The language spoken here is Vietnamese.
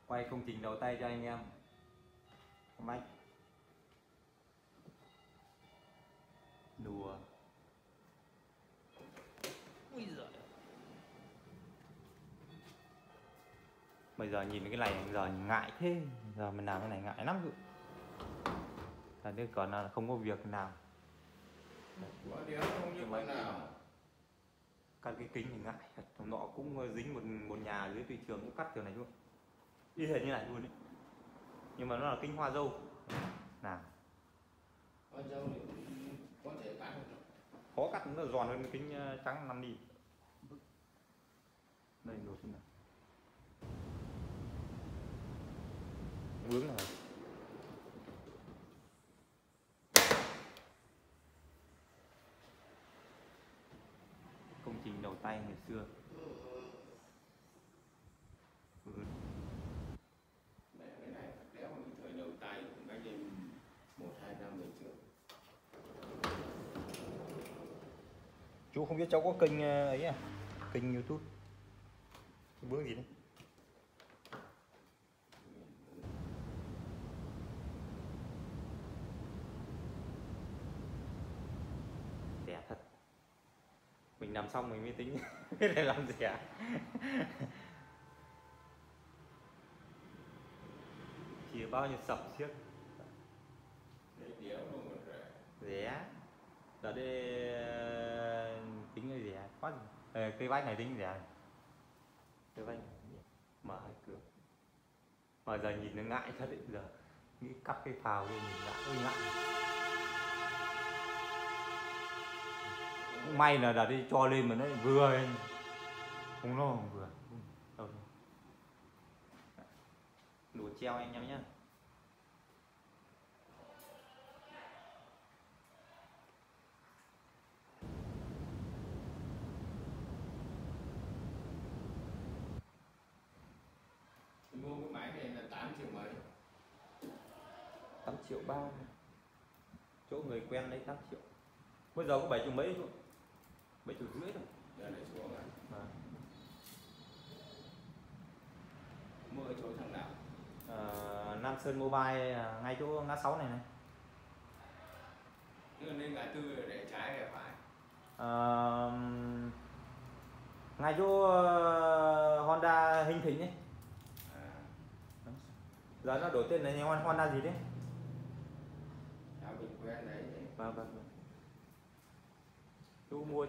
Quay công trình đầu tay cho anh em. Mách đùa. Ui giời. Bây giờ nhìn cái này giờ ngại thế, giờ mình làm cái này ngại lắm. Là nếu còn là không có việc nào. Cắt cái kính thì ngại, nọ cũng dính một nhà dưới thị trường cũng cắt kiểu này luôn, y hệt như này luôn đấy, nhưng mà nó là kính hoa dâu. Nào, hoa dâu thì có thể cắt được. khó cắt, nó giòn hơn cái kính trắng 5 đi. Đây đồ xem nào, vướng rồi. Công trình đầu tay ngày xưa. Cái này nếu mà thời đầu tay cũng cách đây 1-2 năm về trước. Chú không biết cháu có kênh ấy à, kênh YouTube vướng gì đấy. Rẻ thật, mình làm xong mình mới tính cái này làm rẻ. Chỉ bao nhiêu sập chiếc rẻ. Giờ đây tính cái rẻ quá gì. Cây bách này tính rẻ, cây bách mở cửa mà giờ nhìn nó ngại thật đấy. Giờ nghĩ cắt cái phào đi nhìn ngại, ôi ngại. Cũng may là đi cho lên mà nó vừa, không nó không vừa đâu. Đùa treo anh em nhé. Mua cái máy này là 8 triệu mấy. 8 triệu 3, chỗ người quen lấy 8 triệu. Bây giờ có 7 triệu mấy thôi, 7 triệu rưỡi thôi. Giờ này xuống rồi. À. Mua ở chỗ thằng nào? Nam Sơn Mobile ngay chỗ ngã 6 này này. Nhưng nên ngã tư để trái để phải. Ngay chỗ Honda Hình Thịnh ấy. Giờ nó đổi tên là Honda gì đấy? Mình quen đấy. Vâng. Chú mua